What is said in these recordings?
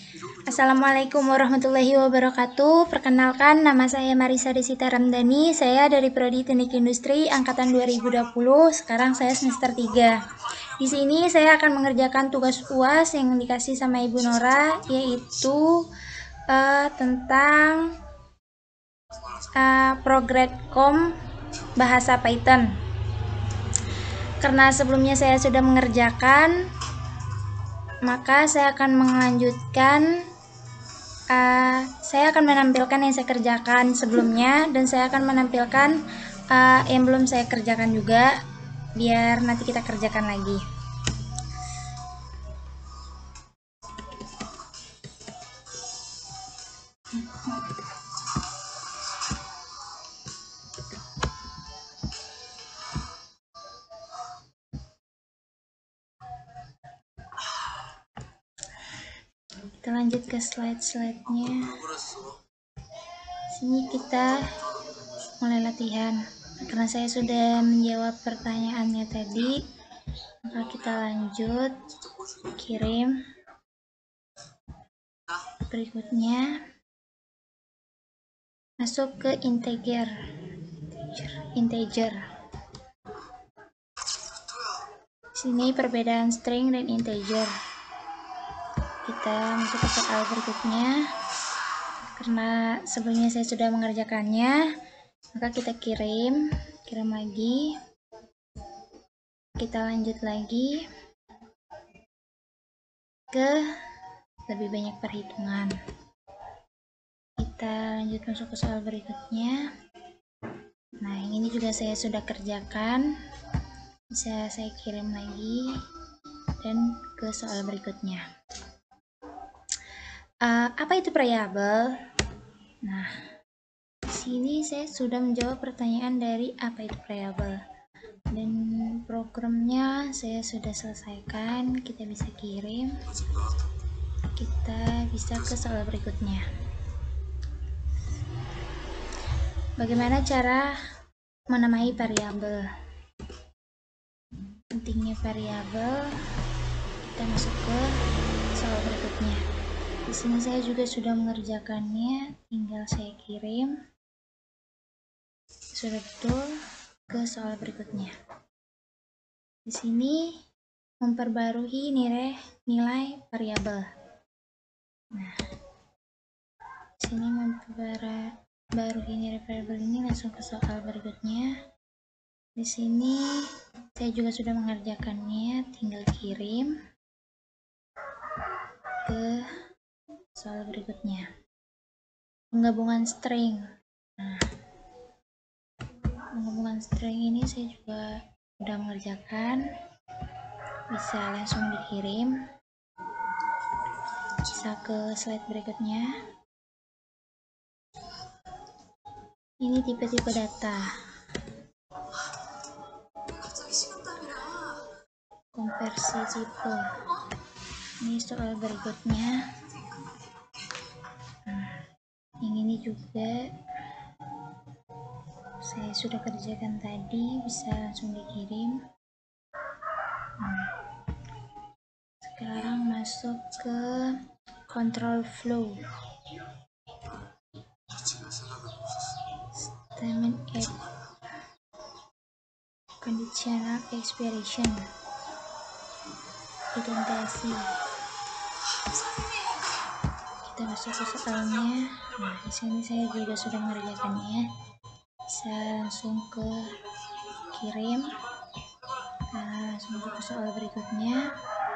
Assalamualaikum warahmatullahi wabarakatuh. Perkenalkan, nama saya Marisa Desita Ramdhani. Saya dari Prodi Teknik Industri angkatan 2020. Sekarang saya semester 3. Di sini saya akan mengerjakan tugas UAS yang dikasih sama Ibu Nora, yaitu tentang Progradcom bahasa Python. Karena sebelumnya saya sudah mengerjakan, maka saya akan melanjutkan. Saya akan menampilkan yang saya kerjakan sebelumnya, dan saya akan menampilkan yang belum saya kerjakan juga, biar nanti kita kerjakan lagi. Kita lanjut ke slide-slide-nya. Sini kita mulai latihan. Karena saya sudah menjawab pertanyaannya tadi, maka kita lanjut kirim. Berikutnya masuk ke integer. Sini perbedaan string dan integer. Kita masuk ke soal berikutnya. Karena sebelumnya saya sudah mengerjakannya, maka kita kirim lagi. Kita lanjut lagi ke lebih banyak perhitungan. Kita lanjut masuk ke soal berikutnya. Nah, yang ini juga saya sudah kerjakan, bisa saya kirim lagi dan ke soal berikutnya. Apa itu variabel? Nah, di sini saya sudah menjawab pertanyaan dari apa itu variabel, dan programnya saya sudah selesaikan. Kita bisa kirim, kita bisa ke soal berikutnya. Bagaimana cara menamai variabel? Pentingnya variabel. Kita masuk ke soal berikutnya. Di sini saya juga sudah mengerjakannya, tinggal saya kirim. Sudah betul, ke soal berikutnya. Di sini memperbarui nilai variabel. Nah, di sini memperbarui nilai variabel ini, langsung ke soal berikutnya. Di sini saya juga sudah mengerjakannya, tinggal kirim ke soal berikutnya. Penggabungan string. Nah, penggabungan string ini saya juga sudah mengerjakan, bisa langsung dikirim. Bisa ke slide berikutnya. Ini tipe-tipe data. Konversi tipe. Ini soal berikutnya. Yang ini juga saya sudah kerjakan tadi, bisa langsung dikirim. Sekarang masuk ke control flow. Statement at conditional expiration. Identasi. Kita masuk ke soalnya. Nah, di sini saya juga sudah mengerjakannya. Bisa langsung ke kirim. Langsung ke soal berikutnya.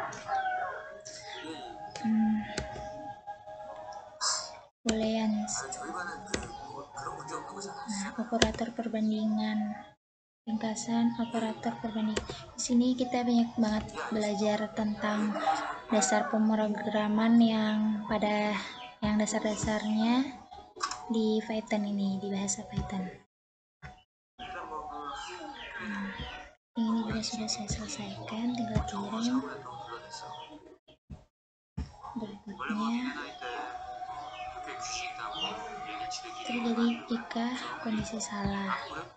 Booleans. Nah, operator perbandingan. Ringkasan operator perbandingan. Di sini kita banyak banget belajar tentang dasar pemrograman yang dasar-dasarnya di Python ini, di bahasa Python. Ini juga sudah saya selesaikan, tinggal kirim. Berikutnya terjadi jika kondisi salah,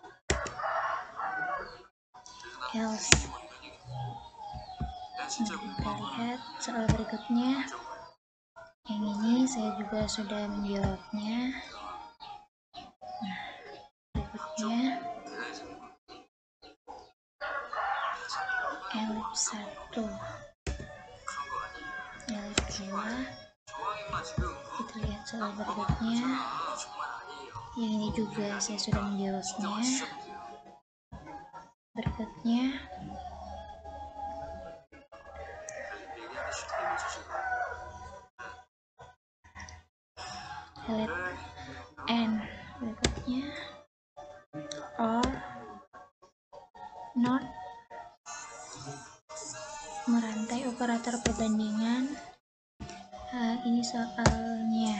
else. Nah, kita lihat soal berikutnya. Yang saya juga sudah menjawabnya. Nah, berikutnya elip 1, elip 2. Kita lihat soal berikutnya. Yang ini juga saya sudah menjawabnya. Berikutnya elip N. Berikutnya or not, merantai operator perbandingan. Ini soalnya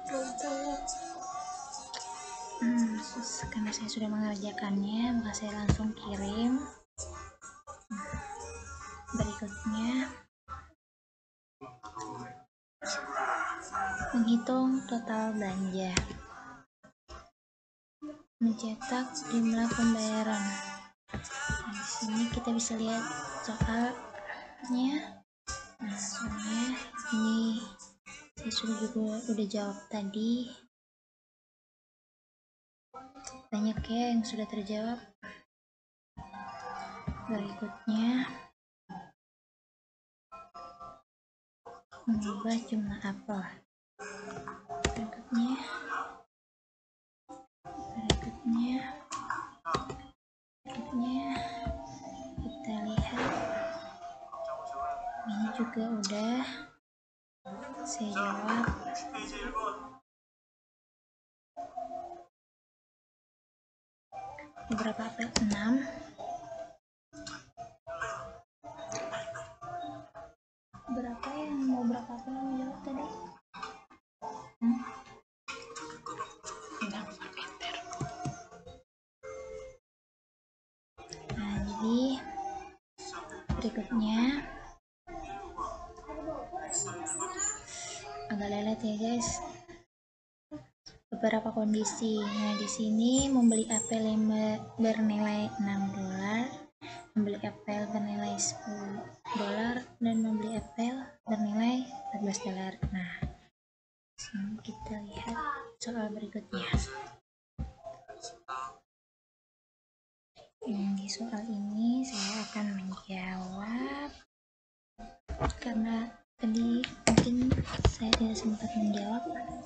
karena saya sudah mengerjakannya, maka saya langsung kirim. Berikutnya menghitung total belanja, mencetak jumlah pembayaran. Nah, di sini kita bisa lihat soalnya. Nah, soalnya ini saya sudah jawab tadi. Banyak ya yang sudah terjawab. Berikutnya mengubah jumlah apel. Berikutnya kita lihat, ini juga udah saya jawab. Berapa apel? 6. Berapa yang mau berapa apel yang jawab tadi? Nah, jadi berikutnya agak lelet ya guys. Beberapa kondisi. Nah, di sini membeli apel yang bernilai $6, membeli apel bernilai $10, dan membeli apel bernilai $14. Nah, sini kita lihat soal berikutnya. Di soal ini saya akan menjawab karena tadi mungkin saya tidak sempat menjawab.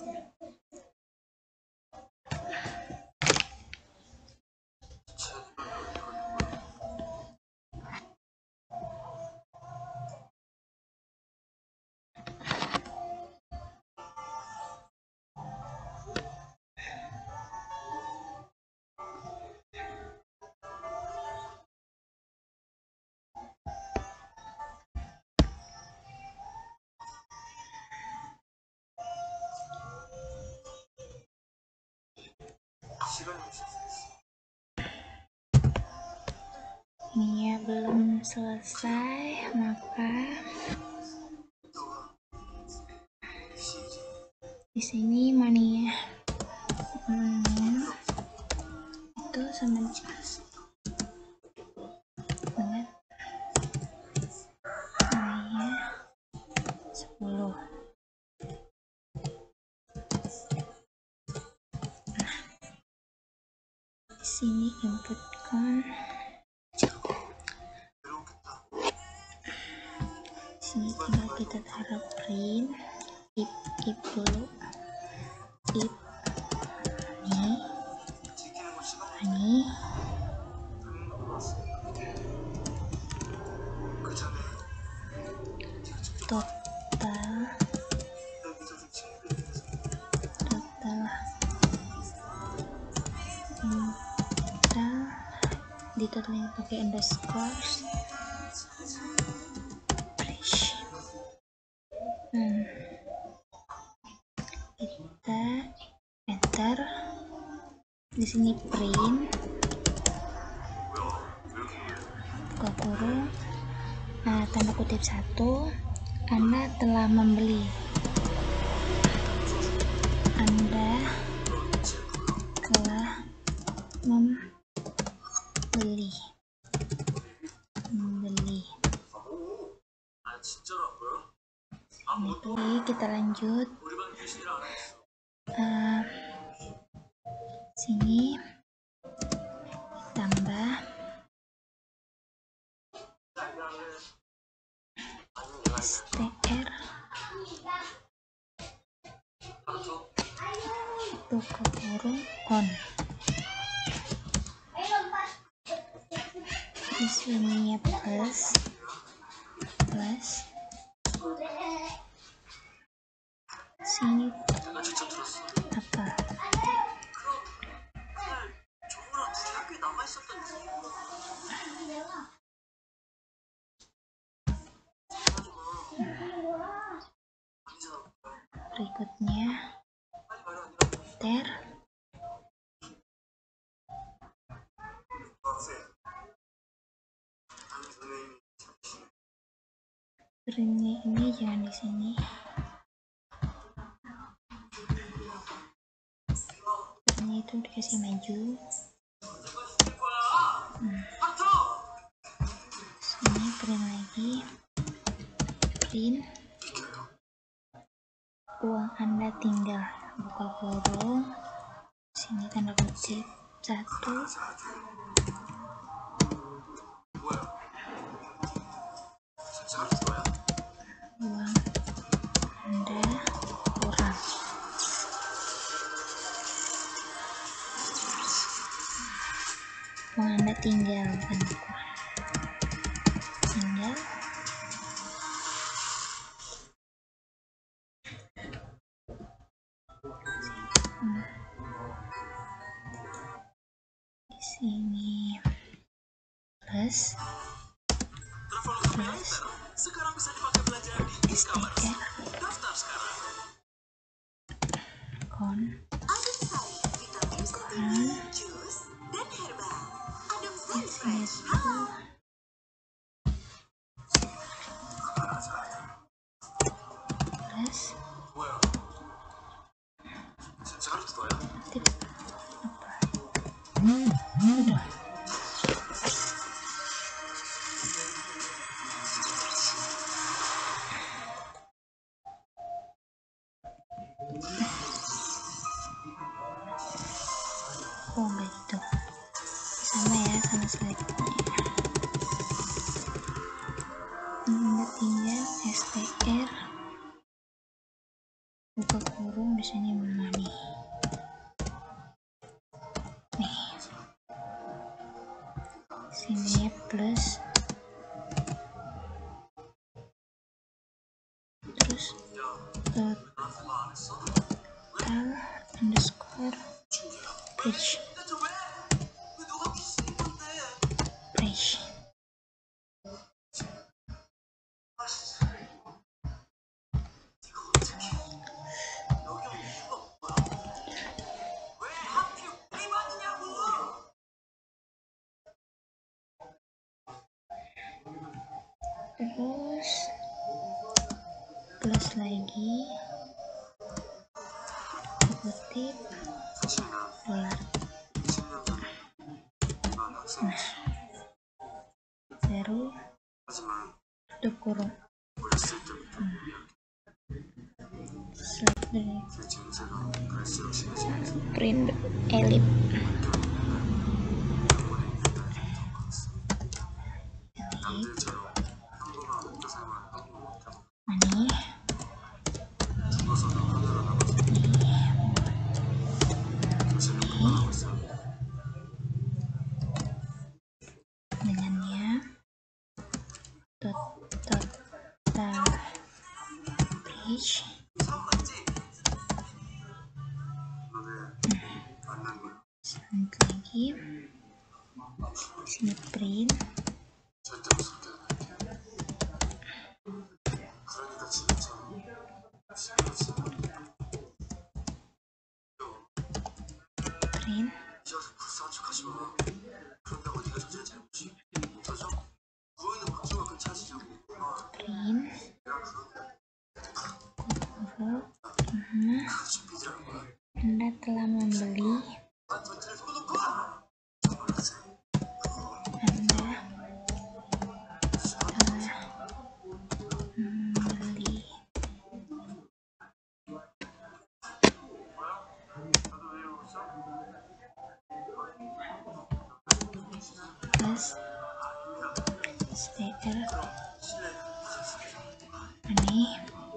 Ini ya belum selesai, maka di sini mania itu sama banget, mania 10. Nah, di sini inputkan. Sini tinggal kita taruh print if dulu, if ini total ditotalin pakai underscore kita enter. Di sini print buka kurung, tanda kutip 1, Anda telah membeli. Anda telah membeli. Oke, kita lanjut. Sini tambah STR buka kurung on. Di sini ya plus sini apa berikutnya ter ini jangan di sini. Ini itu dikasih maju. Sini print lagi, print uang Anda tinggal buka kurung, sini tanda kutip 1, uang Anda kurang. Uang Anda tinggal, bukan kurang. Tinggal. Di sini plus STR kon oh enggak gitu, sama ya, sama selanjutnya. Anda tinggal STR buka kurung, di sini money. Nih, sini plus terus total underscore page terus plus lagi kutip dolar. Nah, baru tutup kurung. Print elip. Dengannya total page lagi sini print Anda telah membeli, STR ini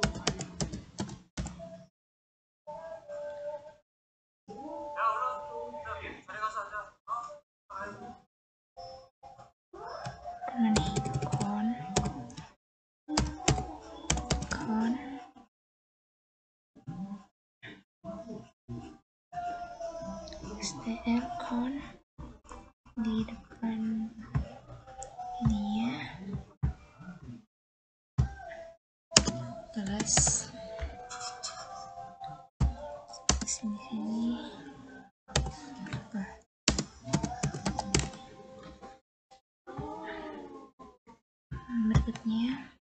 karena nih con STR con di depan ini ya, plus sini apa berikutnya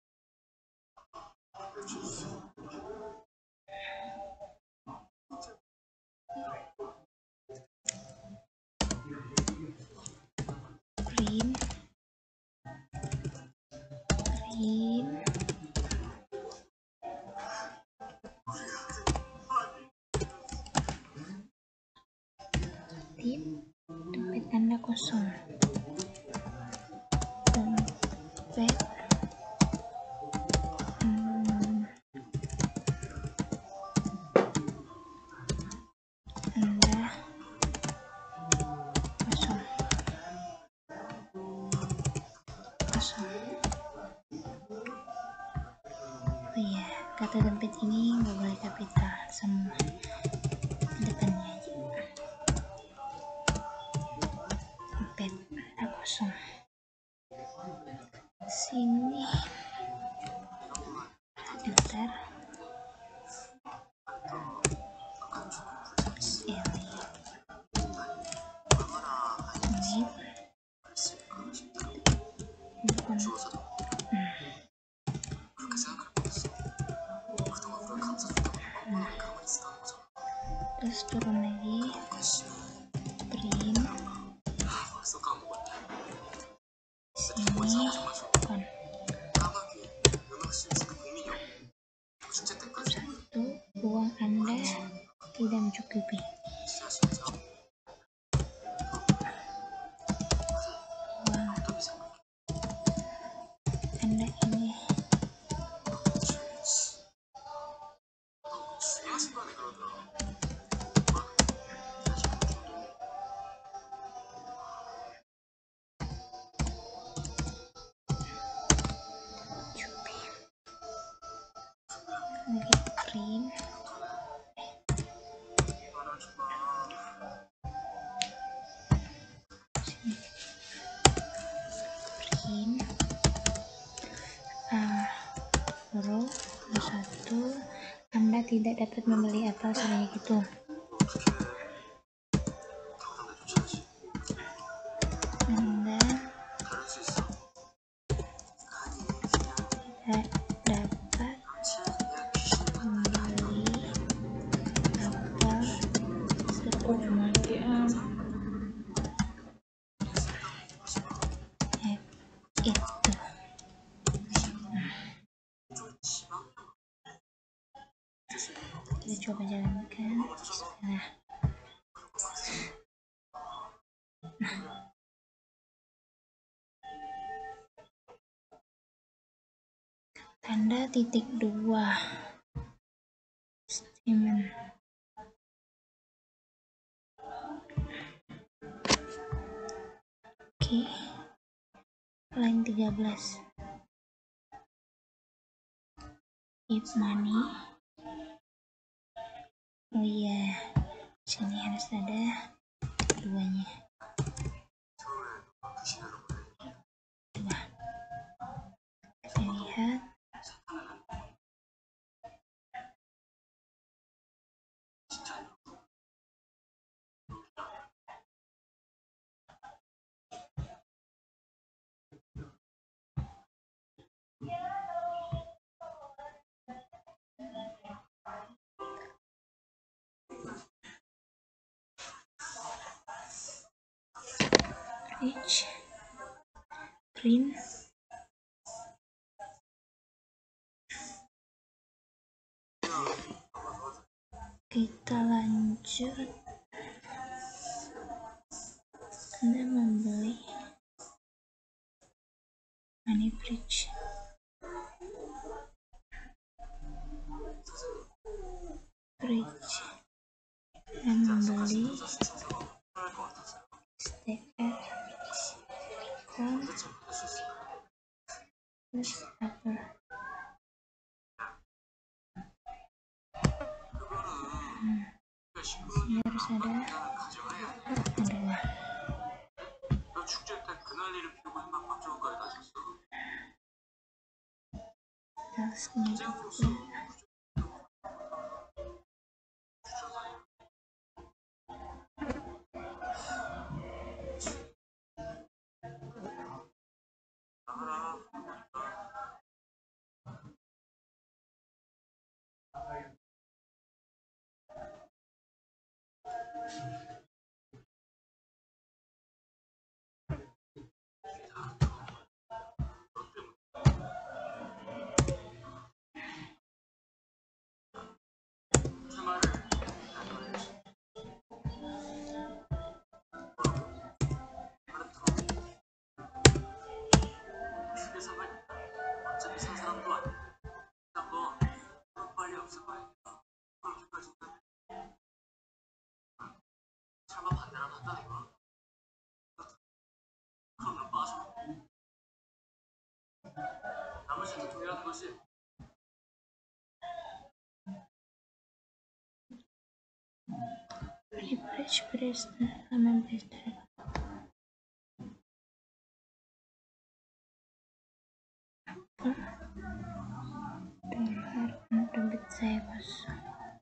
print tip dompet Anda kosong, dompet Anda kosong. Oh iya, kata dompet ini nggak boleh kapital, semua depannya aja. Dompet Anda kosong. Sini enter. Terus turun lagi, print sini kon 1, uang Anda tidak mencukupi, uang Anda ini cukup. Lagi print print huruf 1, Anda tidak dapat membeli atau sebanyak itu. Anda tidak dapat membeli apel sebanyak itu. Kita coba jalankan. Tanda titik 2 statement. Oke, line 13 if money. Oh iya, sini harus ada duanya. Dua. Kita lihat. Each print kita lanjut. Anda membeli Money bridge. Yang membeli STR terus apa? Ini harus ada tasnya juga. Bridge halaman dolar dompet saya kosong.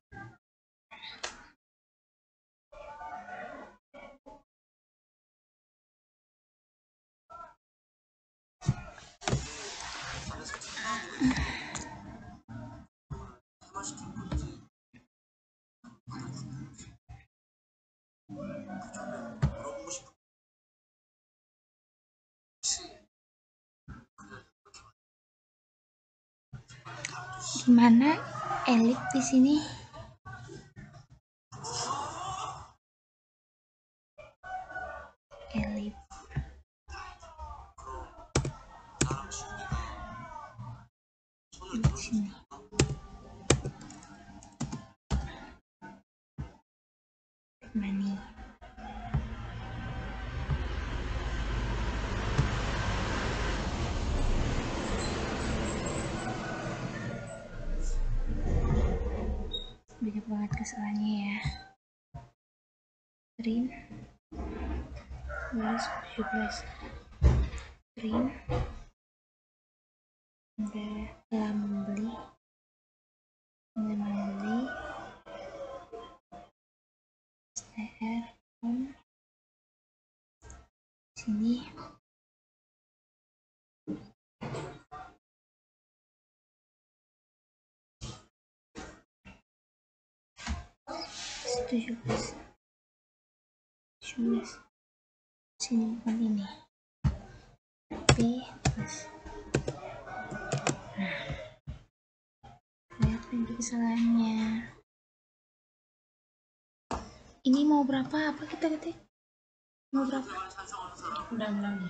Gimana elit di sini? Elit. Di sini. Money. Banyak banget kesalahannya ya. Print 17 print telah membeli STR sini tujuh belas sini bukan ini B plus. Lihat pintu kesalahannya. Ini mau berapa? Apa kita ketik? Mau berapa? Udah lagi.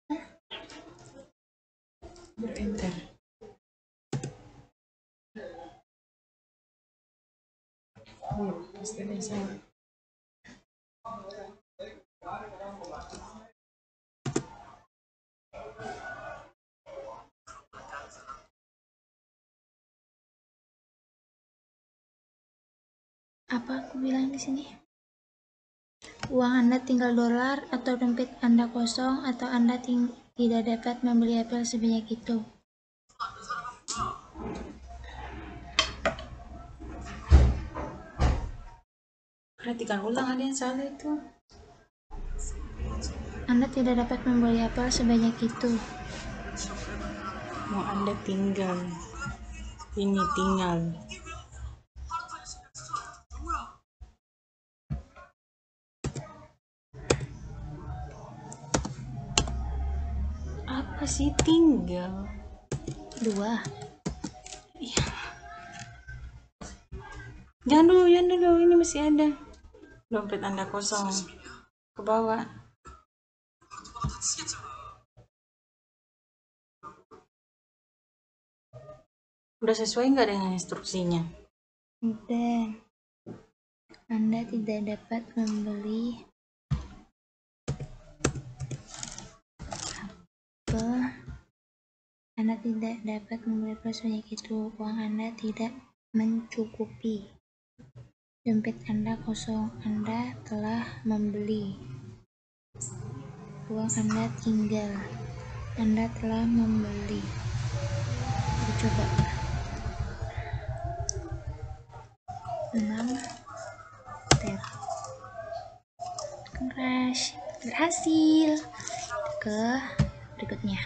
Berenter. Pasti ada salah. Apa aku bilang di sini? Uang Anda tinggal dolar atau dompet Anda kosong atau Anda tidak dapat membeli apel sebanyak itu. Perhatikan ulang, ada yang salah itu. Anda tidak dapat membeli apel sebanyak itu. Mau Anda tinggal. Ini tinggal. Apa sih tinggal? 2. Iya. Jangan dulu, ini masih ada. Dompet Anda kosong. Ke bawah. Udah sesuai nggak dengan instruksinya? Udah. Anda tidak dapat membeli apel. Anda tidak dapat membeli apel sebanyak itu. Uang Anda tidak mencukupi. Dompet Anda kosong. Anda telah membeli. Uang Anda tinggal. Anda telah membeli. Coba. 6 ter. Crash. Berhasil. Ke berikutnya.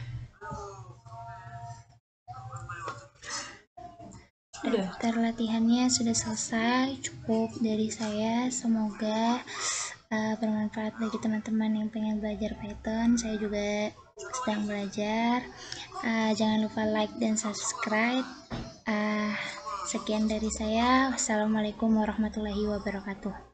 Daftar latihannya sudah selesai. Cukup dari saya. Semoga bermanfaat bagi teman-teman yang pengen belajar Python. Saya juga sedang belajar. Jangan lupa like dan subscribe. Sekian dari saya. Wassalamualaikum warahmatullahi wabarakatuh.